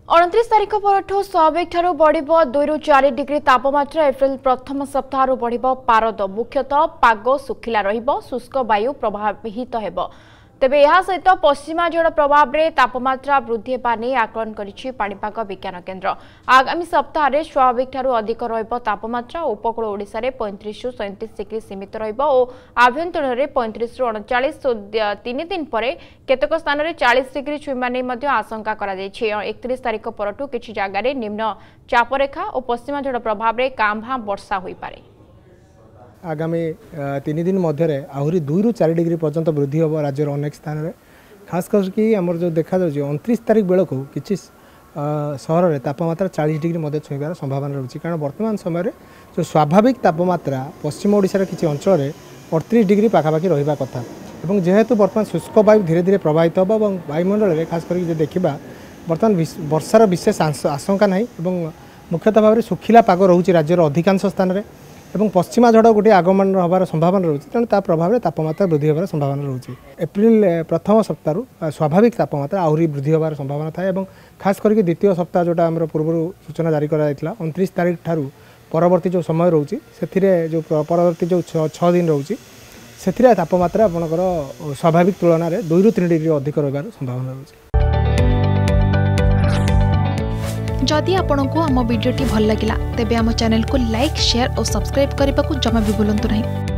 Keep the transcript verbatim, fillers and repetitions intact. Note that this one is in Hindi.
उनतीस तारिख पर स्वाभाविक ठारू बढ़िबो दुई रु चार डिग्री तापमात्रा। एप्रिल प्रथम सप्ताह बढ़िबो पारद। मुख्यतः पाग सुखिला रहिबो, शुष्क वायु प्रभावित हेबो। तेबे यह सहित पश्चिमा झड़ प्रभाव में तापमात्रा वृद्धि हेबा नै आकलन करिछि पाणीपाग विज्ञान केन्द्र। आगामी सप्ताह में स्वाभाविक ठारू अधिक रहिबो तापमात्रा। उपकूल ओडिशा रे पैंतीस रु सैंतीस डिग्री सीमित रहिबो और आभ्यंतर में पैंतीस रु अड़चाश। तीन दिन पर केतक स्थान में चालीस डिग्री छुईमा नै मध्य आशंका करा ଯାଇଛି। एकतीस तारिख परठू किछि जागा रे निम्न चापरेखा और पश्चिमा झड़ प्रभाव में कांभा वर्षा होई पारे। आगामी तीन दिन मध्य आहरी दुई रु चार डिग्री पर्यंत वृद्धि हम राज्यर अनेक स्थान में। खास करके आमर जो देखा जाए उनतीस तारिख बेलू कि सहर में तापमात्रा चालीस डिग्री मध्य छुईबार संभावना रही। कारण वर्तमान समय जो स्वाभाविक तापमात्रा पश्चिम ओडिशार किसी अंचल में अड़तीस डिग्री पाखापाखि रहा कथा। और जेहेतु बर्तमान शुष्क वायु धीरे धीरे प्रभावित हम और वायुमंडल में खास करके देखा बर्तमान वर्षार विशेष आशंका ना। मुख्यतः भाव में सुखिला पाग रोचे राज्यर अधिकांश स्थान में एवं पश्चिमा झड़ गोटे आगमन हबार संभावना रही। तेणु ता प्रभाव में तापमात्रा वृद्धि होबार संभावना रही। एप्रिल प्रथम सप्ताह स्वाभाविक तापमात्रा आहरी वृद्धि होबार संभावना थाए। खास करके द्वितीय सप्ताह जोटा आम पूर्व सूचना जारी कराइला उनतीस तारिख ठारू परवर्ती जो समय रोचे से जो परवर्ती जो छः दिन रोचे से तापमात्रा आपणकर स्वाभाविक तुलन में दुई रु तीन डिग्री अधिक रही संभावना रही। जदि आपंक आम भिडी भल लगा तेब आम चैनल को लाइक शेयर और सब्सक्राइब करने को जमा भी भूलु नहीं।